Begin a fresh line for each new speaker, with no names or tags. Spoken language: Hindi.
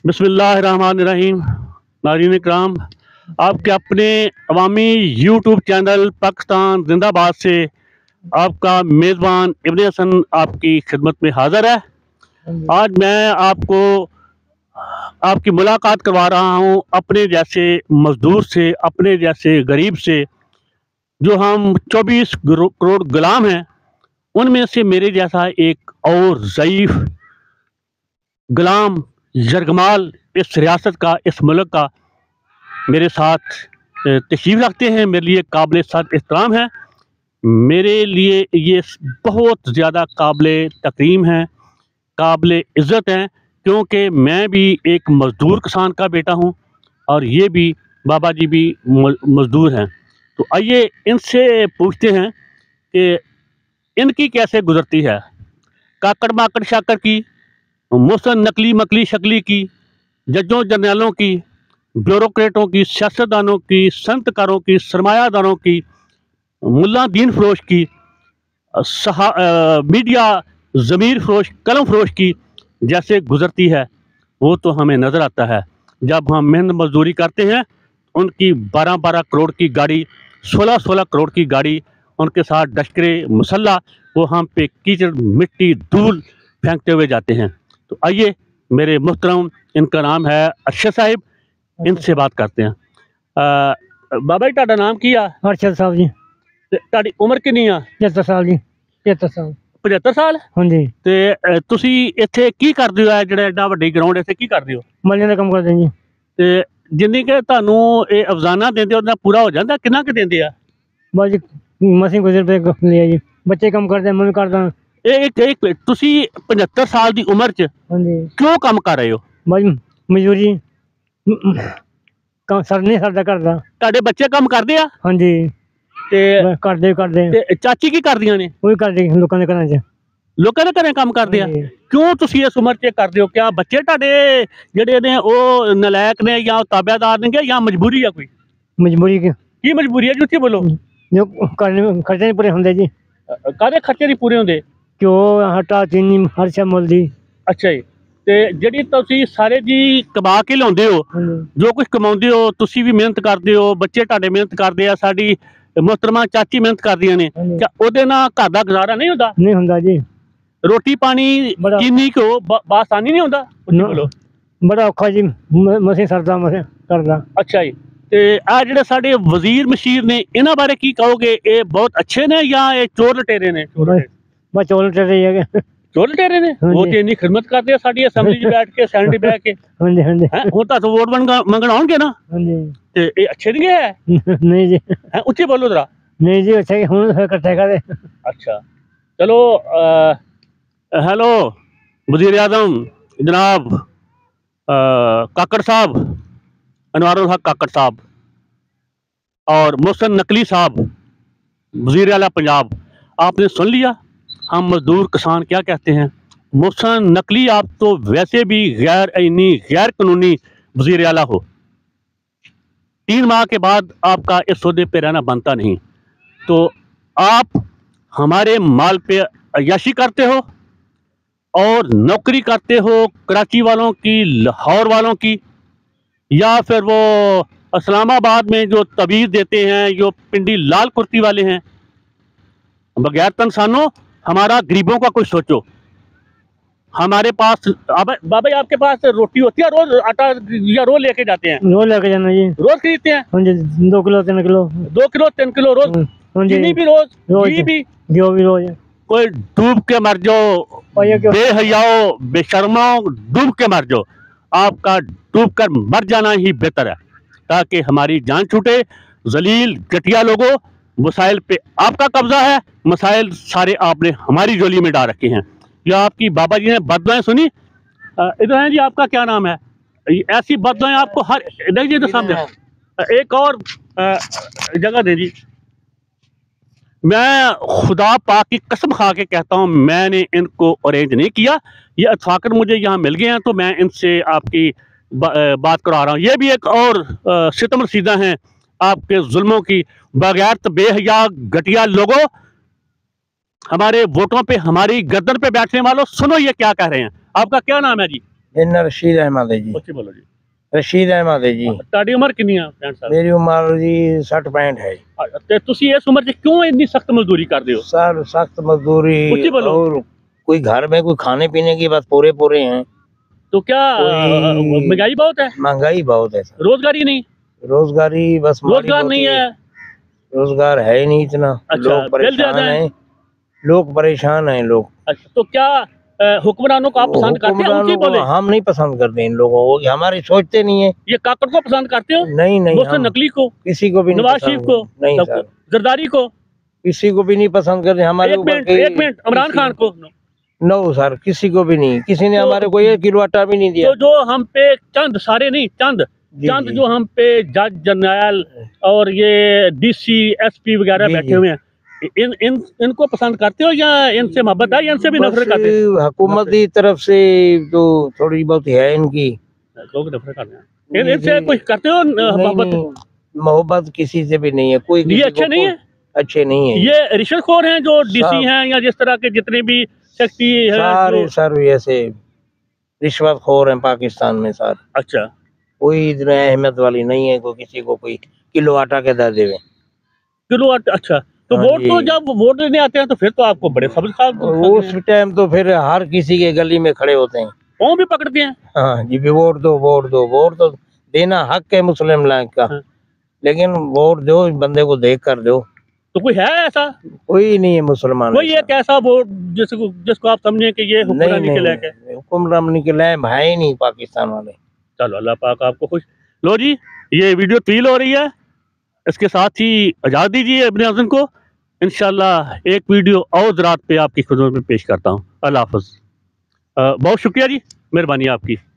बिस्मिल्लाहिर्रहमानिर्रहीम। नाज़रीन इकराम, आपके अपने अवामी यूट्यूब चैनल पाकिस्तान जिंदाबाद से आपका मेज़बान इब्ने हसन आपकी खिदमत में हाज़िर है। आज मैं आपको आपकी मुलाकात करवा रहा हूँ अपने जैसे मज़दूर से, अपने जैसे गरीब से, जो हम 24 करोड़ गुलाम हैं, उनमें से मेरे जैसा एक और ज़ईफ़ गुलाम यरगमाल इस रियासत का, इस मुल्क का मेरे साथ तशरीफ़ रखते हैं। मेरे लिए काबिल सर एहतराम है, मेरे लिए ये बहुत ज़्यादा काबिल तकरीम है, काबिल इज़्ज़त हैं, क्योंकि मैं भी एक मज़दूर किसान का बेटा हूँ और ये भी बाबा जी भी मज़दूर हैं। तो आइए इनसे पूछते हैं कि इनकी कैसे गुज़रती है काकड़ माकड़ शाकर की, मोहसन नकली मकली शक्ली की, जजों जर्नैलों की, ब्यूरोक्रेटों की, सियासतदानों की, संतकारों की, सरमायादारों की, मुल्ला दीन फरोश की, मीडिया ज़मीर फरोश, कलम फरोश की जैसे गुज़रती है, वो तो हमें नज़र आता है। जब हम मेहनत मजदूरी करते हैं, उनकी 12-12 करोड़ की गाड़ी, 16-16 करोड़ की गाड़ी, उनके साथ लश्करे मुसल्लह, वो हम पे कीचड़ मिट्टी धूल फेंकते हुए जाते हैं। तो आइए मेरे मुहतरम, इनका नाम है अरशद साहिब, इनसे बात करते हैं। बाबा जी ਤੁਹਾਡਾ नाम की ਆ?
अरशद साहब जी।
ਤੁਹਾਡੀ उम्र कितनी ਆ?
75 साल जी। 75 साल।
75 ਸਾਲ?
ਹਾਂਜੀ।
ਤੇ ਤੁਸੀਂ ਇੱਥੇ ਕੀ ਕਰਦੇ ਹੋ? ਜਿਹੜਾ ਐਡਾ ਵੱਡੀ ਗਰਾਊਂਡ ਇੱਥੇ ਕੀ ਕਰਦੇ ਹੋ?
ਮੱਲੀਆਂ ਦਾ ਕੰਮ ਕਰਦੇ ਜੀ।
ਤੇ ਜਿੰਨੀ ਕਿ ਤੁਹਾਨੂੰ ਇਹ ਅਫਜ਼ਾਨਾ ਦਿੰਦੇ ਉਹਦਾ ਪੂਰਾ ਹੋ ਜਾਂਦਾ? ਕਿੰਨਾ ਕੁ ਦਿੰਦੇ ਆ?
ਬਸ ਜੀ ਮਸੀਂ ਗੁਜ਼ਰ ਪਏ ਲਿਆ ਜੀ, ਬੱਚੇ ਕੰਮ ਕਰਦੇ, ਮੈਂ ਵੀ ਕਰਦਾ।
एक तुसी 75 साल की उम्र च क्यों काम कर रहे हो?
बस मजदूरी सर नहीं सरदा करदा।
ਤੁਹਾਡੇ ਬੱਚੇ ਕੰਮ ਕਰਦੇ ਆ?
ਹਾਂਜੀ
ਤੇ
ਕਰਦੇ
ਤੇ ਚਾਚੀ ਕੀ ਕਰਦੀਆਂ ਨੇ?
ਉਹ ਵੀ ਕਰਦੇ ਲੋਕਾਂ ਦੇ ਘਰਾਂ 'ਚ।
ਲੋਕਾਂ ਦੇ ਘਰੇ ਕੰਮ ਕਰਦੇ ਆ? ਕਿਉਂ ਤੁਸੀਂ ਇਸ ਉਮਰ 'ਚ ਕਰਦੇ ਹੋ? ਕਿਆ ਬੱਚੇ ਤੁਹਾਡੇ ਜਿਹੜੇ ਨੇ ਉਹ ਨਲਾਇਕ ਨੇ ਜਾਂ ਤਾਬੇਦਾਰ ਨੇ ਜਾਂ ਮਜਬੂਰੀ ਆ ਕੋਈ?
ਮਜਬੂਰੀ
ਕੀ ਮਜਬੂਰੀ ਹੈ ਜੀ? ਉੱਥੇ ਬੋਲੋ।
ਜੋ ਖਰਚੇ ਨਹੀਂ ਪੂਰੇ ਹੁੰਦੇ ਜੀ।
ਕਾਹਦੇ ਖਰਚੇ ਨਹੀਂ ਪੂਰੇ ਹੁੰਦੇ?
ਘਿਓ ਆਟਾ ਚੀਨੀ ਹਰ ਸ਼ੈ ਮੁੱਲ ਦੀ।
ਅੱਛਾ ਜੀ। ਤੇ ਜਿਹੜੀ ਤੁਸੀਂ ਸਾਰੇ ਜੀ ਕਮਾ ਕੇ ਲਿਆਉਂਦੇ ਹੋ, ਜੋ ਕੁਝ ਕਮਾਉਂਦੇ ਹੋ, ਤੁਸੀਂ ਵੀ ਮਿਹਨਤ ਕਰਦੇ ਹੋ, ਬੱਚੇ ਤੁਹਾਡੇ ਮਿਹਨਤ ਕਰਦੇ ਆ, ਸਾਡੀ ਮੁਹਤਰਮਾ ਚਾਚੀ ਮਿਹਨਤ ਕਰਦੀਆਂ ਨੇ, ਕਿਆ ਉਹਦੇ ਨਾਲ ਘਰ ਦਾ ਗੁਜ਼ਾਰਾ ਨਹੀਂ ਹੁੰਦਾ?
ਨਹੀਂ ਹੁੰਦਾ ਜੀ।
ਰੋਟੀ ਪਾਣੀ ਚੀਨੀ ਘਿਓ ਬਾਸਾਨੀ ਨਹੀਂ ਹੁੰਦਾ? ਬੋਲੋ।
ਬੜਾ ਔਖਾ ਜੀ, ਮਸੀਂ ਸਰਦਾ ਮਸੀਂ ਕਰਦਾ।
ਅੱਛਾ ਜੀ। ਤੇ ਆ ਜਿਹੜੇ ਸਾਡੇ ਵਜ਼ੀਰ ਮਸ਼ੀਰ ਨੇ, ਇਹਨਾਂ ਬਾਰੇ ਕੀ ਕਹੋਗੇ? ਇਹ ਬਹੁਤ ਅੱਛੇ ਨੇ ਜਾਂ ਇਹ ਚੋਰ ਲਟੇਰੇ ਨੇ?
ਬਸ ਚੋਰ ਲਟੇਰੇ ਹੀ ਹੈਗੇ।
ਚੋਰ ਲਟੇਰੇ ਨੇ? ਉਹ ਤੇ ਇੰਨੀ ਖਿਦਮਤ ਕਰਦੇ ਆ ਸਾਡੀ ਅਸੈਂਬਲੀ 'ਚ ਬੈਠ ਕੇ, ਸੈਨੇਟ 'ਚ ਬੈਠ ਕੇ।
ਹਾਂਜੀ ਹਾਂਜੀ।
ਹੁਣ ਤਾਂ ਵੋਟ ਮੰਗਣ ਆਉਣਗੇ ਨਾ?
ਹਾਂਜੀ।
ਤੇ ਇਹ ਅੱਛੇ ਨਹੀਂ ਹੈ?
ਨਹੀਂ ਜੀ।
ਉੱਚੀ ਬੋਲੋ ਜ਼ਰਾ।
ਨਹੀਂ ਜੀ ਅੱਛਾ, ਹੁਣ ਫਿਰ ਇਕੱਠੇ ਕਰਦੇ।
अच्छा चलो। हेलो वज़ीर आज़म जनाब काकड़ साहब, अनवारुल हक काकड़ साहब, और मोहसन नकली साहब, वज़ीर आला पंजाब, आपने सुन लिया हम मज़दूर किसान क्या कहते हैं। मोहसन नकली आप तो वैसे भी गैर आईनी गैर कानूनी वज़ीर आला हो, 3 माह के बाद आपका इस सौदे पे रहना बनता नहीं, तो आप हमारे माल पे अय्याशी करते हो और नौकरी करते हो कराची वालों की, लाहौर वालों की, या फिर वो इस्लामाबाद में जो तवीज़ देते हैं, जो पिंडी लाल कुर्ती वाले हैं। बगैर इंसानों, हमारा गरीबों का कुछ सोचो। हमारे पास बाबा जी आपके पास रोटी होती है रोज? आटा या रोज लेके जाते हैं?
रोज लेके जाना जी।
रोज खरीदते हैं? हाँ जी।
2 किलो 3 किलो।
2 किलो 3 किलो रोज? चीनी भी रोज? घी भी?
घी भी रोज। कोई
डूब के मर जाओ, बेहयाओ बेशर्मो, डूब के मर जाओ। आपका डूब कर मर जाना ही बेहतर है, ताकि हमारी जान छूटे। जलील घटिया लोगों, मसाइल पे आपका कब्जा है, मसाइल सारे आपने हमारी झोली में डाल रखे हैं। या आपकी बाबा जी ने बददुआएं सुनी? इधर हैं जी, आपका क्या नाम है? ऐसी बददुआएं आपको हर देखिए तो सामने। एक और जगह दे जी। मैं खुदा पाक की कसम खा के कहता हूँ, मैंने इनको अरेंज नहीं किया, ये अथवाकर मुझे यहाँ मिल गए हैं, तो मैं इनसे आपकी बात करा रहा हूँ। ये भी एक और सितम रसीदा हैं आपके जुल्मों की। बगैर बेहया घटिया लोगों, हमारे वोटों पे, हमारी गर्दन पे बैठने वालों, सुनो ये क्या कह रहे हैं। आपका क्या नाम है जी?
इन्ना रशीद अहमद है जी।
ਉੱਚੀ ਬੋਲੋ ਜੀ।
रशीद अहमद है जी।
ਤੁਹਾਡੀ ਉਮਰ ਕਿੰਨੀ ਆ 65 ਸਾਲ?
मेरी उम्र जी 60-65 है।
ਤੇ ਤੁਸੀਂ ਇਸ ਉਮਰ 'ਚ ਕਿਉਂ ਇੰਨੀ ਸਖਤ ਮਜ਼ਦੂਰੀ ਕਰਦੇ ਹੋ?
सर सख्त मजदूरी
ऊंची बोलो।
और कोई घर में कोई खाने पीने की बस पूरे पूरे हैं।
तो क्या
कोई-
महंगाई बहुत है,
महंगाई बहुत है सर।
रोजगारी नहीं,
रोजगारी बस हमारी
रोजगार
बहुत
नहीं
ही-
है।
रोजगार है ही नहीं इतना।
अच्छा,
लोग
बिल
परेशान
ज्यादा है।
हैं। लोग परेशान हैं लोग।
अच्छा, तो क्या हुक्मरानों को आप पसंद करते हैं? ऊंची
हुक्मरानों को
बोले।
हम नहीं पसंद करते इन लोगों को, कि हमारी सोचते नहीं है।
ये काकड़ को पसंद करते हो?
नहीं नहीं
मुहसिन
हम
नकवी को,
किसी को भी नहीं
नवाज
पसंद
शरीफ को,
नहीं
सबको,
सर,
जरदारी को?
किसी को भी नहीं पसंद करते हमारे
एक
ऊपर
मिनट,
के-
एक मिनट, इमरान
किसी-
खान को?
नो सर, किसी को भी नहीं। किसी ने
तो-
हमारे को 1 किलो आटा भी नहीं दिया।
तो जो हम पे चंद, सारे नहीं, चंद
जी,
चंद
जी।
जो हम पे जज जनरल और ये डीसी एसपी वगैरह
जी,
बैठे
जी।
हुए हैं, इनको पसंद करते हो या इनसे मोहब्बत है या इनसे भी नफरत करते हो?
बस हुकूमत की तरफ से तो थोड़ी बहुत है इनकी।
लोग नफरत करते हैं।
जी,
इनसे
जी।
कुछ करते हो
नहीं,
मोहब्बत?
नहीं, मोहब्बत किसी से भी नहीं है। कोई
ये
किसी
अच्छे
को
नहीं है?
अच्छे नहीं है।
ये रिश्वतखोर हैं जो डीसी
सब-
हैं या जिस तरह के जितने भी शक्ति है
सारे
जो...
सर ऐसे रिश्वतखोर हैं पाकिस्तान में सर।
अच्छा,
कोई इतनी अहमियत वाली नहीं है। कोई किसी को कोई किलो आटा के दे देवे।
किलो अच्छा, तो
हाँ
वोट
जी।
तो जब वोट लेने आते हैं तो फिर तो आपको बड़े सब्र साहब
उस टाइम तो फिर हर किसी के गली में खड़े होते हैं।
पाँव भी पकड़ते हैं।
हाँ जी, भी वोट दो वोट दो। वोट तो देना हक है मुस्लिम लाइक का।
हाँ।
लेकिन वोट दो, बंदे को देख कर दो।
तो कोई है ऐसा,
कोई नहीं है मुसलमान
कोई एक ऐसा वोट जिसको आप समझे कि ये हुक्मरानी के लायक है?
हुक्मरानी के लायक है ही नहीं पाकिस्तान वाले।
चलो, अल्लाह पाक आपको खुश। लो जी, ये वीडियो तवील हो रही है, इसके साथ ही इजाज़त दीजिए अपने हस्बैंड को। इंशाल्लाह एक वीडियो और रात पे आपकी खिदमत में पेश करता हूँ। अल्लाह हाफ़िज़। बहुत शुक्रिया जी, मेहरबानी आपकी।